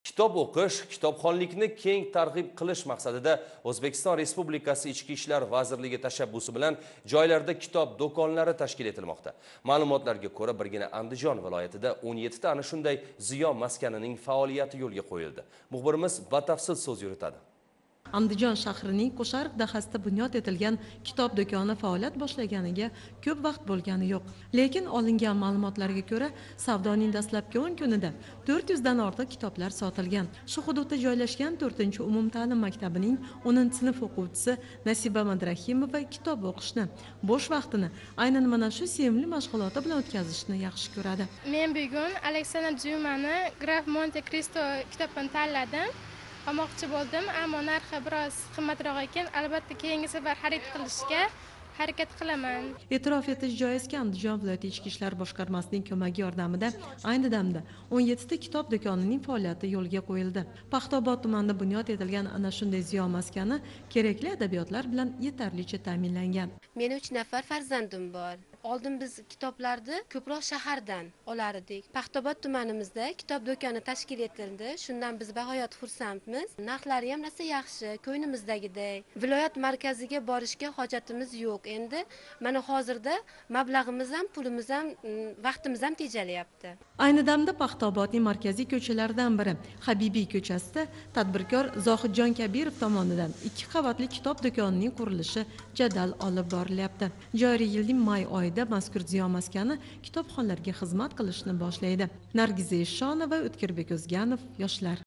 Kitob o'qish, kitobxonlikni keng targ'ib qilish maqsadida O'zbekiston Respublikasi Ichki ishlar vazirligi tashabbusi bilan joylarda kitob do'konlari tashkil etilmoqda. Ma'lumotlarga ko'ra, birgina Andijon viloyatida 17 ta ana shunday ziyo maskanining faoliyati yo'lga qo'yildi. Muxbirimiz batafsil so'z yuritadi. Andijon shahrining Qo'sharq dahasida bunyod etilgan kitob do'koni faoliyat boshlaganiga ko'p vaqt bo'lgani yo'q. Lekin olingan ma'lumotlarga ko'ra, savdoning dastlabki 10 kunida 400 dan ortiq kitoblar sotilgan. Shu hududda joylashgan 4-umumta'lim maktabining 10-sinf o'quvchisi Nasiba Madrahimova kitob o'qishni, bo'sh vaqtini aynan mana shu sevimli mashg'uloti bilan o'tkazishni yaxshi ko'radi. Men bugun Aleksandr Dyumani Graf Monte Cristo kitobini tanladim. Olmoqchi bo'ldim, ammo narxi biroz qimmatroq ekan, albatta keyingi safar xarid qilishga harakat qilaman. E'tirof etish joizki, Andijon viloyati ichki ishlar boshqarmasining ko'magi yordamida ayni damda 17 ta kitob do'konining faoliyati yo'lga qo'yildi. Paxtaobod tumanida bunyod etilgan ana shunday ziyo maskani kerakli adabiyotlar bilan yetarlicha ta'minlangan. Meni 3 nafar farzandim bor. Oldin biz kitoblarni ko'proq shahardan olar edik. Paxtaobod tumanimizda kitob do'koni tashkil etildi. Shundan biz bag'oyat xursandmiz. Narxlari ham rosa yaxshi, ko'nglimizdagidek. Viloyat markaziga borishga hojatimiz yo'q. Endi mana hozirda mablag'imiz ham, pulimiz ham, vaqtimiz ham tejalyapti. Ayni damda Paxtaobodning markaziy ko'chalaridan biri Habibiy ko'chasida tadbirkor Zohidjon Kabirov tomonidan 2 qavatli kitob do'konining qurilishi jadal olib borilyapti. Joriy yilning may oyida mazkur ziyo maskani kitobxonlarga xizmat qilishni boshlaydi. Nargiza Eshonova, O'tkirbek O'zganov, yoshlar.